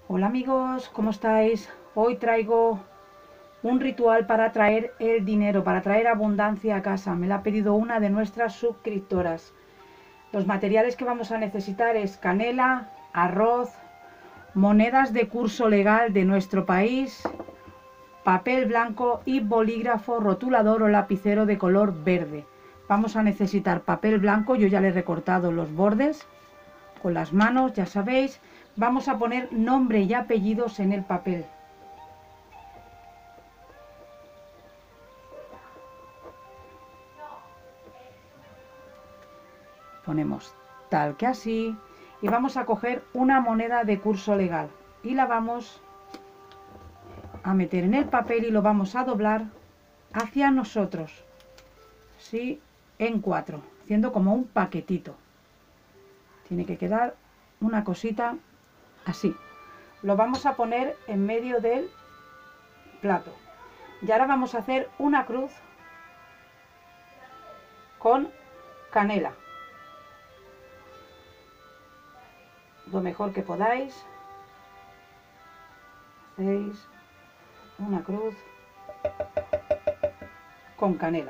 Hola amigos, ¿cómo estáis? Hoy traigo un ritual para traer el dinero, para traer abundancia a casa. Me la ha pedido una de nuestras suscriptoras. Los materiales que vamos a necesitar es canela, arroz, monedas de curso legal de nuestro país, papel blanco y bolígrafo, rotulador o lapicero de color verde. Vamos a necesitar papel blanco, yo ya le he recortado los bordes con las manos, ya sabéis. Vamos a poner nombre y apellidos en el papel. Ponemos tal que así y vamos a coger una moneda de curso legal y la vamos a meter en el papel y lo vamos a doblar hacia nosotros, así en 4, haciendo como un paquetito. Tiene que quedar una cosita así. Lo vamos a poner en medio del plato y ahora vamos a hacer una cruz con canela. Lo mejor que podáis, hacéis una cruz con canela,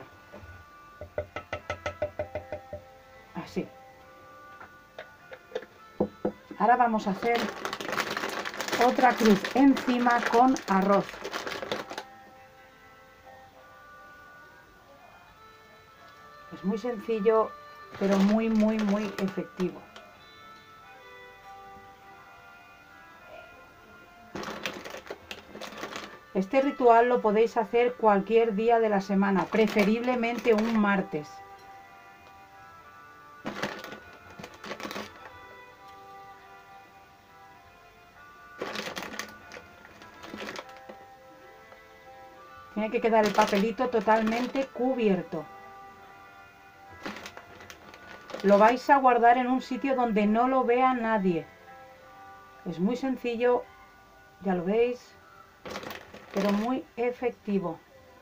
así. Ahora vamos a hacer otra cruz encima con arroz. Es muy sencillo, pero muy efectivo. Este ritual lo podéis hacer cualquier día de la semana, preferiblemente un martes. Tiene que quedar el papelito totalmente cubierto. Lo vais a guardar en un sitio donde no lo vea nadie. Es muy sencillo, ya lo veis, pero muy efectivo.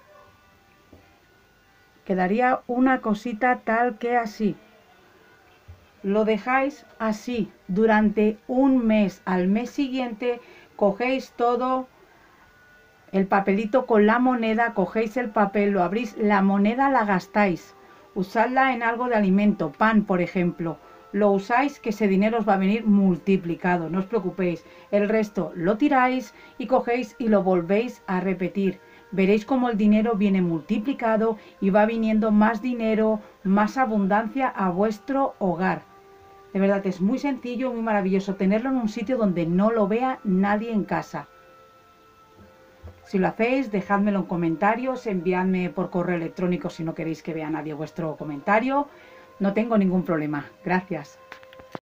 Quedaría una cosita tal que así. Lo dejáis así durante un mes. Al mes siguiente cogéis todo el papelito con la moneda, cogéis el papel, lo abrís, la moneda la gastáis. Usadla en algo de alimento, pan por ejemplo. Lo usáis, que ese dinero os va a venir multiplicado, no os preocupéis. El resto lo tiráis y cogéis y lo volvéis a repetir. Veréis cómo el dinero viene multiplicado y va viniendo más dinero, más abundancia a vuestro hogar. De verdad es muy sencillo, muy maravilloso tenerlo en un sitio donde no lo vea nadie en casa. Si lo hacéis, dejádmelo en comentarios, enviadme por correo electrónico si no queréis que vea nadie vuestro comentario. No tengo ningún problema. Gracias.